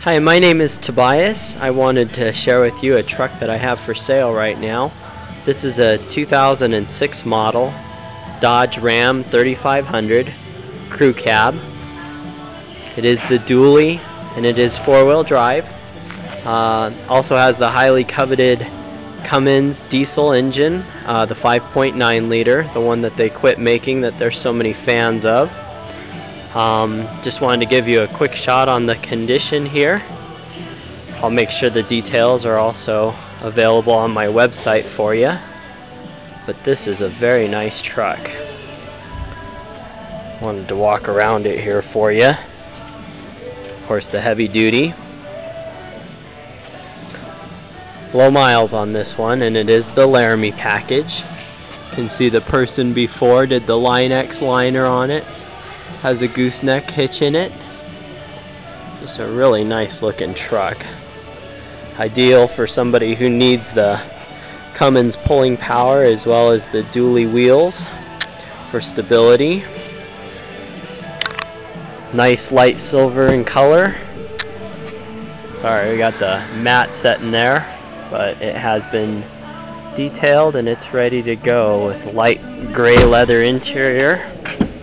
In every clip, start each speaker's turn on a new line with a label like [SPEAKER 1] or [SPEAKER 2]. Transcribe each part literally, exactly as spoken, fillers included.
[SPEAKER 1] Hi, my name is Tobias. I wanted to share with you a truck that I have for sale right now. This is a two thousand six model Dodge Ram thirty-five hundred crew cab. It is the dually and it is four-wheel drive. Uh, also has the highly coveted Cummins diesel engine, uh, the five point nine liter, the one that they quit making that there's so many fans of. Um, just wanted to give you a quick shot on the condition here. I'll make sure the details are also available on my website for you. But this is a very nice truck. Wanted to walk around it here for you. Of course, the heavy duty. Low miles on this one, and it is the Laramie package. You can see the person before did the Line-X liner on it. Has a gooseneck hitch in it. Just a really nice looking truck. Ideal for somebody who needs the Cummins pulling power as well as the dually wheels for stability. Nice light silver in color. Sorry, we got the matte set in there, but it has been detailed and it's ready to go with light gray leather interior.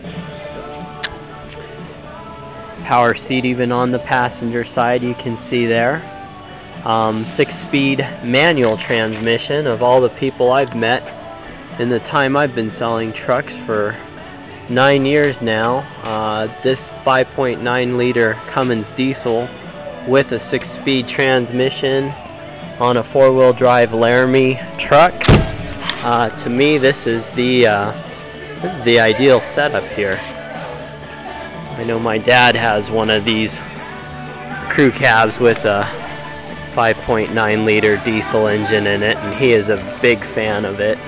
[SPEAKER 1] Power seat even on the passenger side, you can see there. Um, six-speed manual transmission. Of all the people I've met in the time I've been selling trucks for nine years now, uh, this five point nine liter Cummins diesel with a six-speed transmission on a four-wheel drive Laramie truck. Uh, to me, this is the uh, this is the ideal setup here. I know my dad has one of these crew cabs with a five point nine liter diesel engine in it, and he is a big fan of it.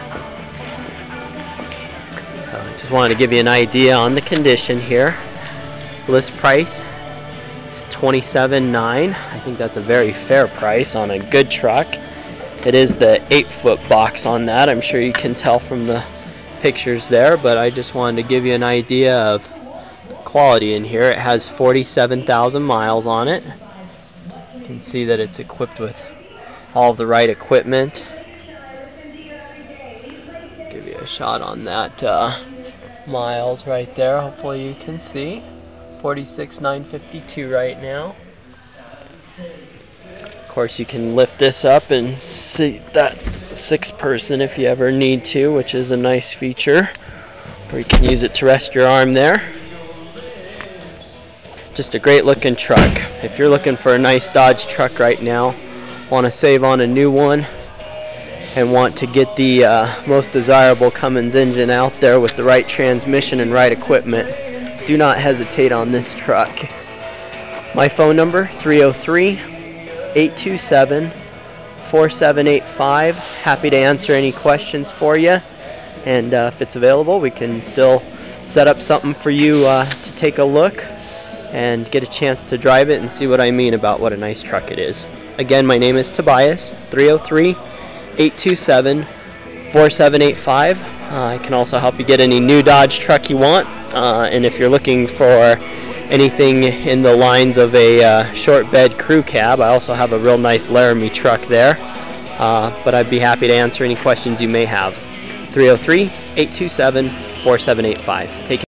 [SPEAKER 1] So just wanted to give you an idea on the condition here. List price is twenty-seven nine. I think that's a very fair price on a good truck. It is the eight foot box on that. I'm sure you can tell from the pictures there, but I just wanted to give you an idea of quality in here. It has forty-seven thousand miles on it. You can see that it's equipped with all the right equipment. Give you a shot on that uh, miles right there. Hopefully you can see. forty-six thousand nine hundred fifty-two right now. Of course, you can lift this up and see that six person if you ever need to, which is a nice feature. Or you can use it to rest your arm there. Just a great looking truck. If you're looking for a nice Dodge truck right now, want to save on a new one, and want to get the uh, most desirable Cummins engine out there with the right transmission and right equipment, do not hesitate on this truck. My phone number, three oh three, eight two seven, four seven eight five. Happy to answer any questions for you, and uh, if it's available, we can still set up something for you uh, to take a look and get a chance to drive it and see what I mean about what a nice truck it is. Again, my name is Tobias, three oh three, eight two seven, four seven eight five. Uh, I can also help you get any new Dodge truck you want, uh, and if you're looking for anything in the lines of a uh, short bed crew cab, I also have a real nice Laramie truck there, uh, but I'd be happy to answer any questions you may have. three oh three, eight two seven, four seven eight five. Take care.